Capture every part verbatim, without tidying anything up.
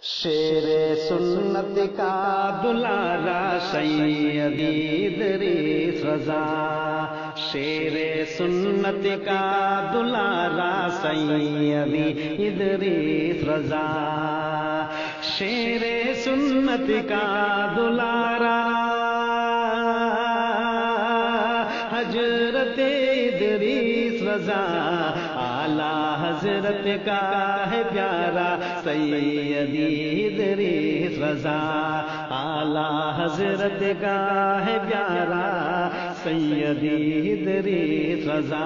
شیر سنت کا دلارا سیدی ادریس رضا، شیر سنت کا دلارا سیدی ادریس رضا، شیر سنت کا دلارا حضرت ادریس رضا، اعلیٰ حضرت کا ہے پیارا سیدی ادریس رضا، اعلیٰ حضرت کا ہے پیارا سیدی ادریس رضا۔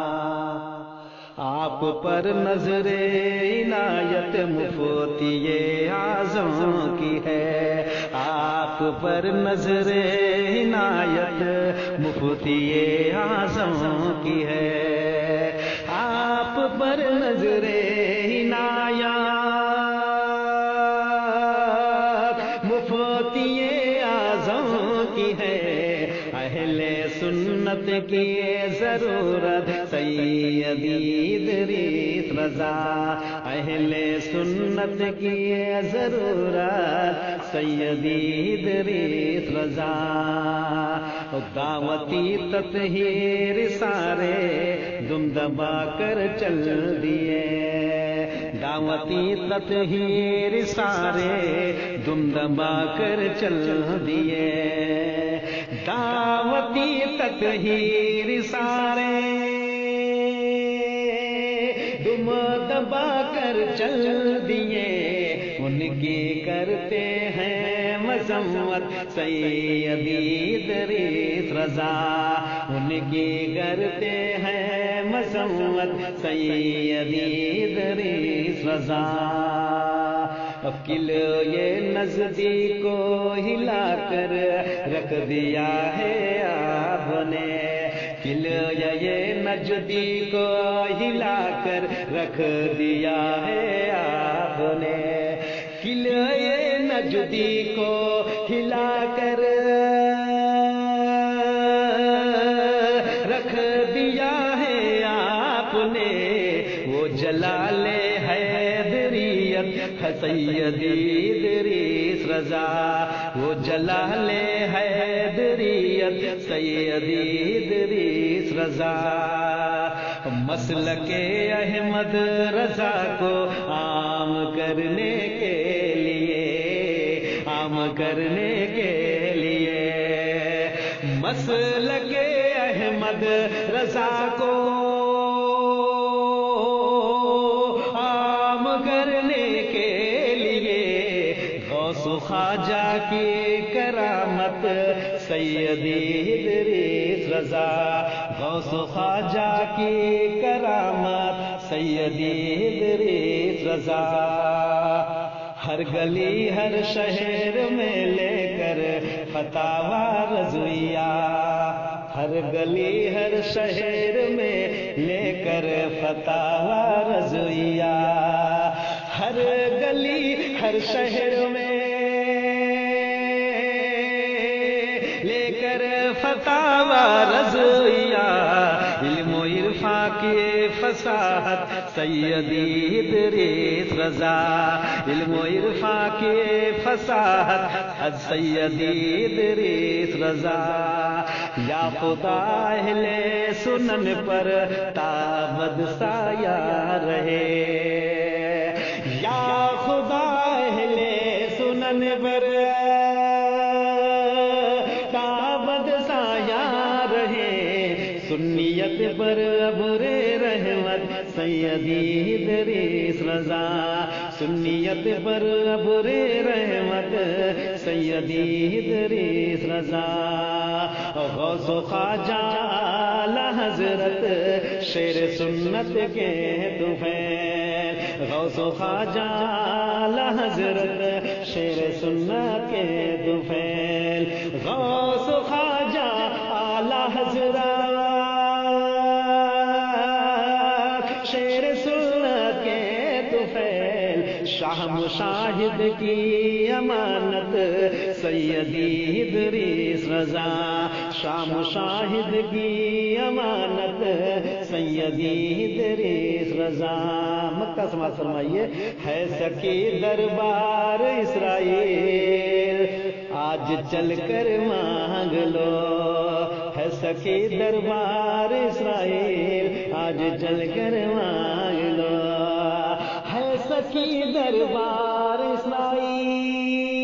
آپ پر نظر عنایت مفتی اعظم کی ہے، آپ پر نظر عنایت مفتی اعظم کی ہے، آپ پر نظر عنایت مفتی اعظم کی ہے، اہل سنت کی ضرورت سیدی ادریس رضا، اہل سنت کی ضرورت سیدی ادریس رضا۔ دعوتی تطہیر سارے دم دبا کر چل دیے، دعوتی تطہیر سارے دم دبا کر چل دیے، دعوتی تطہیر سارے دم دبا کر چل دیے، ان کی کرتے ہیں مذمت سیدی ادریس رضا، ان کی کرتے ہیں مذمت سیدی ادریس رضا۔ قل یہ نزدیک کو ہلا کر رکھ دیا ہے آپ نے، قل یہ نزدیک کو ہلا کر رکھ دیا ہے آپ نے، قل یہ نزدیک کو ہلا کر رکھ دیا ہے آپ نے، وہ جلال حیدریت سیدی ادریس رضا، وہ جلال حیدریت سیدی ادریس رضا۔ مسلک احمد رضا کو عام کرنے کے لیے، عام کرنے کے لیے، مسلک احمد رضا کو عام کرنے کے لیے، غوث خواجہ کی کرامت سیدی ادریس رضا، غوث خواجہ کی کرامت سیدی ادریس رضا۔ ہر گلی ہر شہر میں لے کر فتاوی رضویہ، ہر گلی ہر شہر میں لے کر فتاوی رضویہ، ہر گلی ہر شہر میں لے کر فتاوی رضویہ، علم و عرفاں کی فصاحت سیدی ادریس رضا، علم و عرفاں کی فصاحت سیدی ادریس رضا۔ یا خدا اہل سنن پر تابد سایہ رہے، یا خدا اہل سنن پر تابد سایہ رہے، سنیت پر ابر رحمت سیدی ادریس رضا، سنیت پر ابر رحمت سیدی ادریس رضا۔ غوث خواجہ اعلیٰ حضرت شیر سنت کے طفیل، غوث خواجہ اعلیٰ حضرت شیر سنت کے طفیل، غوث خواجہ اعلیٰ حضرت شیر سنت کے طفیل، شاہ شام شاہد کی امانت سیدی ادریس رضا، شام شاہد کی امانت سیدی ادریس رضا۔ مکہ سماعت فرمائیے، ہے سکی دربار اسرائیل آج چل کر مانگ لو، ہے سکی دربار اسرائیل آج چل کر مانگ لو، ہے سکی دربار اسرائیل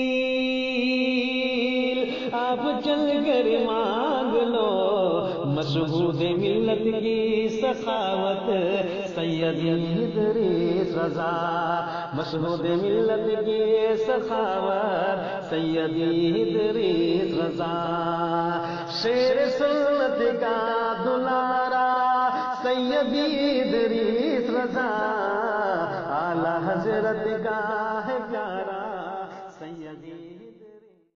آپ چل کر مانگ لو، مشہود ملت کی سخاوت سیدی ادریس رضا، مشہود ملت کی سخاوت سیدی ادریس رضا، شیر سنت کا دلارا سیدی ادریس رضا، اعلی حضرت کا ہے